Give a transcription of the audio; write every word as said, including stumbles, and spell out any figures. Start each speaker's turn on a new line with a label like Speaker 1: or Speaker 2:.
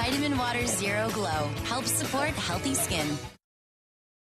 Speaker 1: Vitamin Water Zero Glow helps support healthy skin.